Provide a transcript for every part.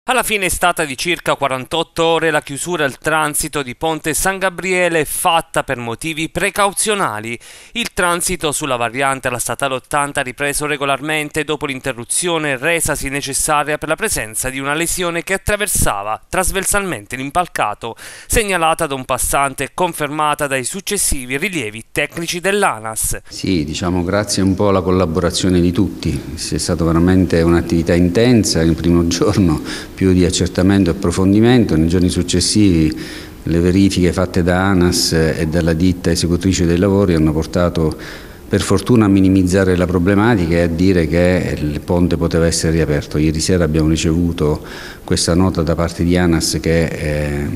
Alla fine è stata di circa 48 ore la chiusura al transito di Ponte San Gabriele fatta per motivi precauzionali. Il transito sulla variante alla statale 80 ha ripreso regolarmente dopo l'interruzione resasi necessaria per la presenza di una lesione che attraversava trasversalmente l'impalcato, segnalata da un passante e confermata dai successivi rilievi tecnici dell'ANAS. Sì, grazie un po' alla collaborazione di tutti. È stata veramente un'attività intensa il primo giorno, più di accertamento e approfondimento. Nei giorni successivi le verifiche fatte da ANAS e dalla ditta esecutrice dei lavori hanno portato per fortuna a minimizzare la problematica e a dire che il ponte poteva essere riaperto. Ieri sera abbiamo ricevuto questa nota da parte di ANAS che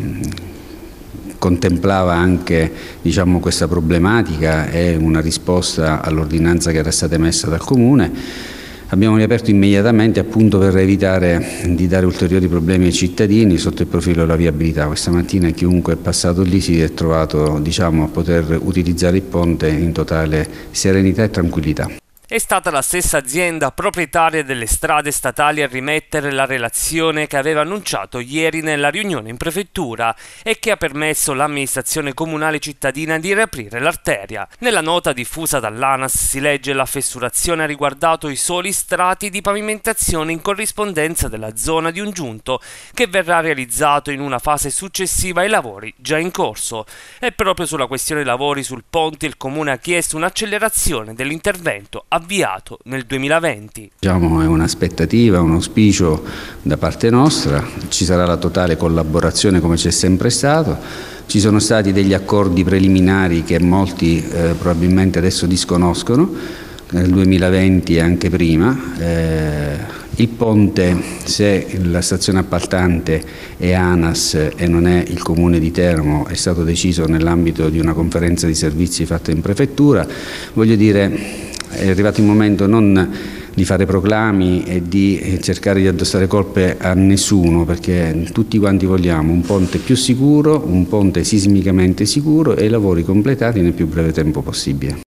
contemplava anche questa problematica e una risposta all'ordinanza che era stata emessa dal Comune. Abbiamo riaperto immediatamente appunto per evitare di dare ulteriori problemi ai cittadini sotto il profilo della viabilità. Questa mattina chiunque è passato lì si è trovato a poter utilizzare il ponte in totale serenità e tranquillità. È stata la stessa azienda proprietaria delle strade statali a rimettere la relazione che aveva annunciato ieri nella riunione in prefettura e che ha permesso all'amministrazione comunale cittadina di riaprire l'arteria. Nella nota diffusa dall'ANAS si legge: la fessurazione ha riguardato i soli strati di pavimentazione in corrispondenza della zona di un giunto che verrà realizzato in una fase successiva ai lavori già in corso. E proprio sulla questione lavori sul ponte il Comune ha chiesto un'accelerazione dell'intervento avviato nel 2020. È un'aspettativa, un auspicio da parte nostra, ci sarà la totale collaborazione come c'è sempre stato. Ci sono stati degli accordi preliminari che molti probabilmente adesso disconoscono, nel 2020 e anche prima. Il ponte, se la stazione appaltante è ANAS e non è il Comune di Teramo, è stato deciso nell'ambito di una conferenza di servizi fatta in prefettura. Voglio dire, è arrivato il momento non di fare proclami e di cercare di addossare colpe a nessuno, perché tutti quanti vogliamo un ponte più sicuro, un ponte sismicamente sicuro e i lavori completati nel più breve tempo possibile.